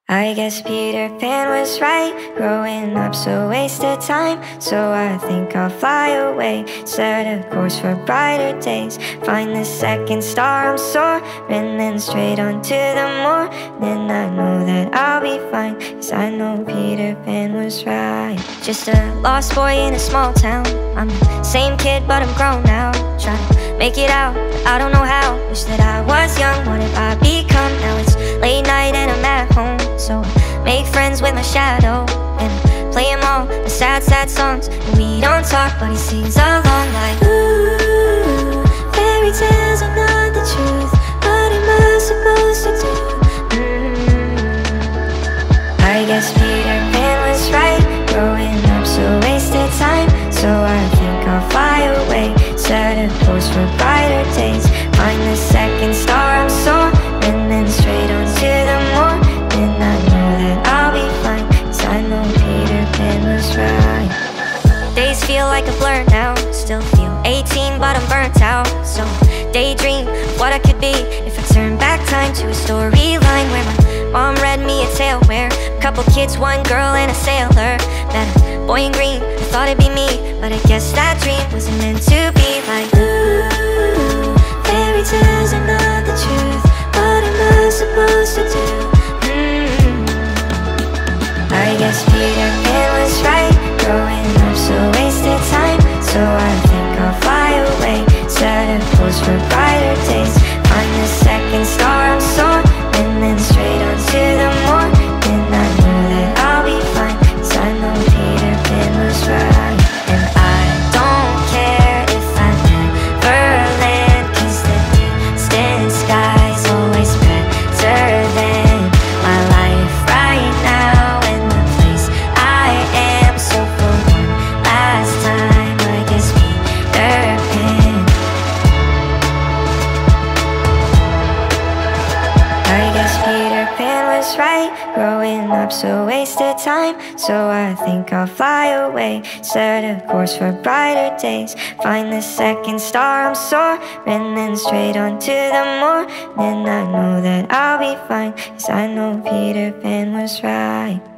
I guess Peter Pan was right. Growing up's a waste of time, so I think I'll fly away. Set a course for brighter days. Find the second star, I'm soaring, then straight on to the morning. I know that I'll be fine, 'cause I know Peter Pan was right. Just a lost boy in a small town. I'm the same kid, but I'm grown now. Trying to make it out, but I don't know how. Wish that I was young, what have I become? Now it's late night and I'm at home, so I make friends with my shadow and I play him all the sad, sad songs. And we don't talk, but he sings along like, ooh, fairy tales are not the truth. What am I supposed to do? I guess Peter Pan was right. Growing up's a wasted time, so I think I'll fly away. Set a course for brighter days. Find the second star, I'm soaring, then straight on to the morning. I know that I'll be fine, 'cause I know Peter Pan was right. Days feel like a blur now. Still feel 18, but I'm burnt out. So daydream of what I could be if I turn back time to a storyline where my mom read me a tale where a couple kids, one girl and a sailor met a boy in green. I thought it'd be me, but I guess that dream wasn't meant to be. Like, ooh, fairy tales are not the truth. What am I supposed to do? I guess Peter Pan was right. Growing up's a wasted time, so I think I'll fly away. Set a course for brighter days. Find the second star, I'm soaring, then straight on to the morning. I know that I'll be fine, 'cause I know Peter Pan was right. And I don't care if I never land, 'cause the distant sky's always better than my life right now and the place I am. So for one last time, I guess Peter Pan. I guess Peter Pan was right. Growing up's a wasted time, so I think I'll fly away. Set a course for brighter days. Find the second star, I'm soaring, then straight on to the morning. I know that I'll be fine, 'cause I know Peter Pan was right.